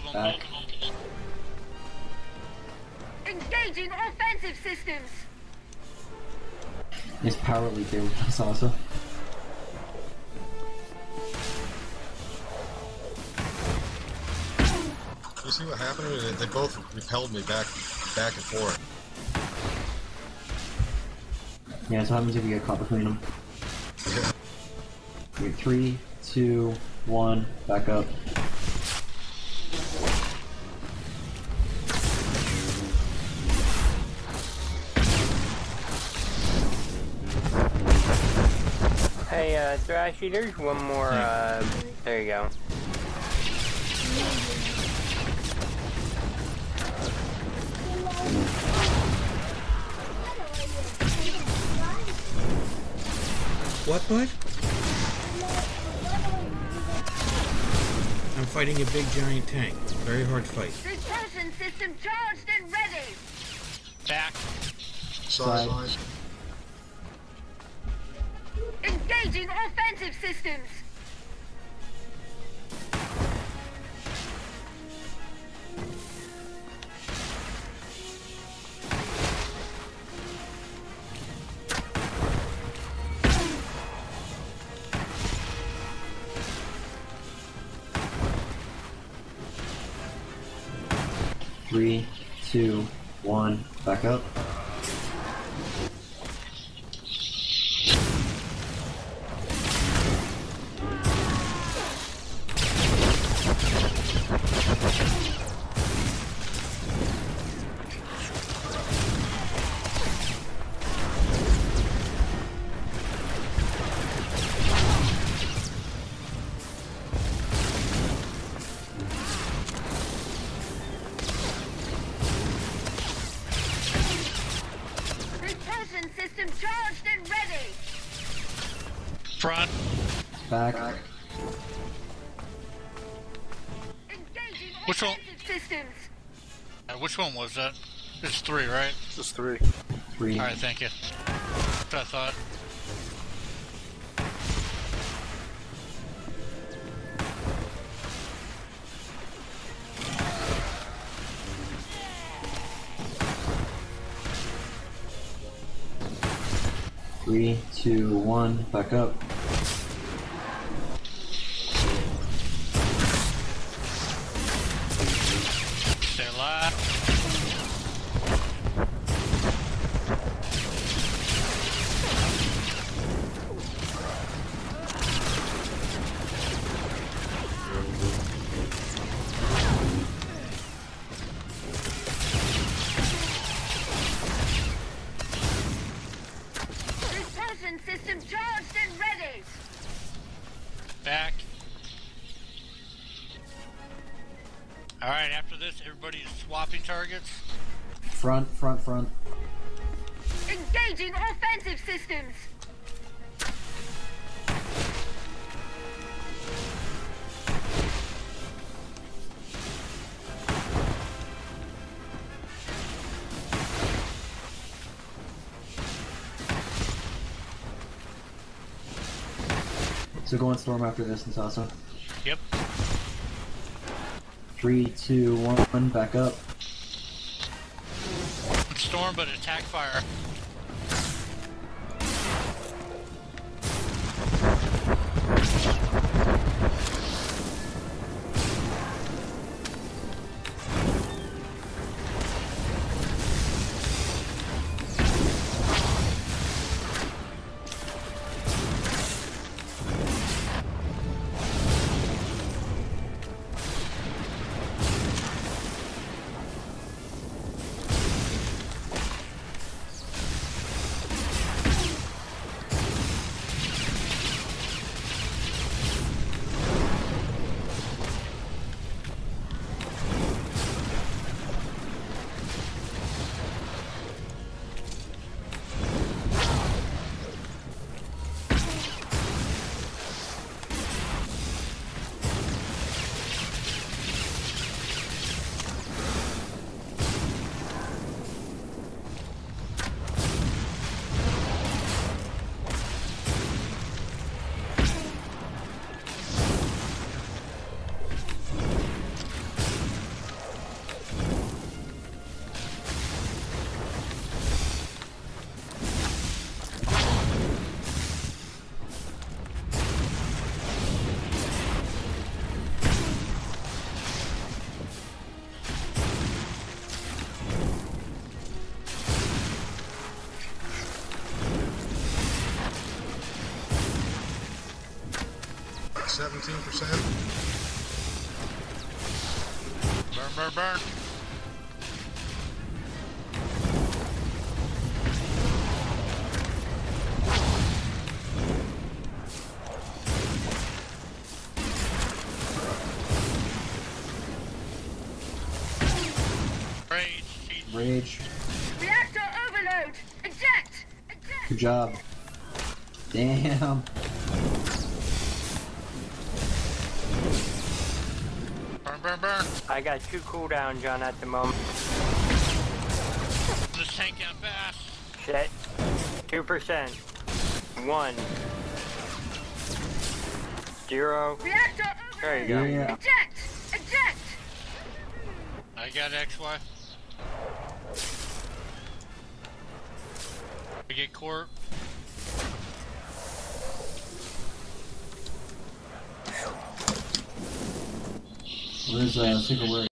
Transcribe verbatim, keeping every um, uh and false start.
Back. Engaging offensive systems. It's power leak there with Salsa. You see what happened? They both repelled me back, back and forth. Yeah, so what happens if you get caught between them? Yeah. Okay, three, two, one, back up. Hey, uh, Thrashy, there's one more, uh, there you go. What, bud? I'm fighting a big giant tank. Very hard fight. Propulsion system charged and ready. Back. Side. Side. Engaging offensive systems. Three, two, one, back up. System charged and ready. Front. Back. Back. Engaging Which one? Systems. Uh, which one was that? It's three, right? Just three. Three. All right, thank you. That's what I thought. Three, two, one, back up. Stay alive. System charged and ready. Back. All right, after this, everybody's swapping targets. Front, front, front. Engaging offensive systems. So go on storm after this, and Sasa. Yep. Three, two, one, back up. Storm, but attack fire. seventeen percent. Burn, burn, burn. Rage, cheat. Rage. Reactor overload! Eject! Eject! Good job. Damn. Burn, burn, burn. I got two cooldowns on at the moment. This tank got fast. Shit. Two percent. One. Zero. Reactor There you overload! go. Yeah. Eject! Eject! I got X Y. We get Corp. Where's uh, Secret Word?